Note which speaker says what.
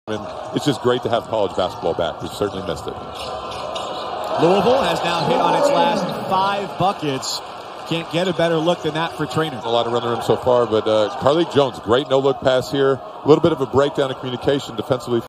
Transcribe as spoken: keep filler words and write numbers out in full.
Speaker 1: And it's just great to have college basketball back. We've certainly missed it.
Speaker 2: Louisville has now hit on its last five buckets. Can't get a better look than that for Traynor.
Speaker 1: A lot of running room so far, but uh, Carlik Jones, great no-look pass here. A little bit of a breakdown in communication defensively from